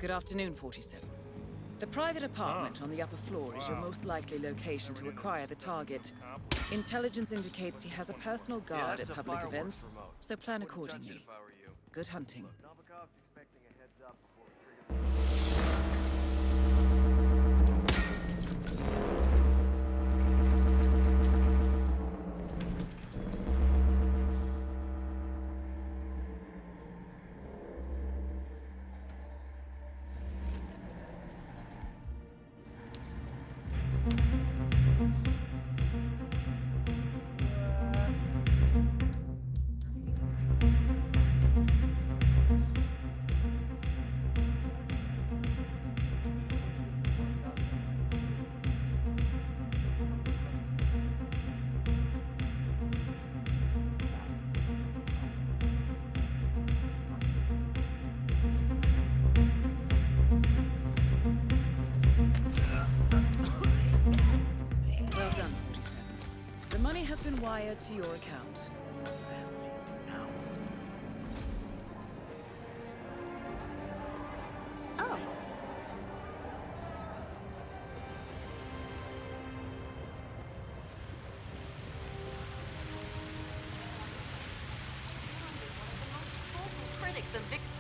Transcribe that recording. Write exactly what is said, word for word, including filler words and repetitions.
Good afternoon, forty-seven. The private apartment on the upper floor is your most likely location to acquire the target. Intelligence indicates he has a personal guard at public events, so plan accordingly. Good hunting. Wired to your account. Oh. Critics of Victor.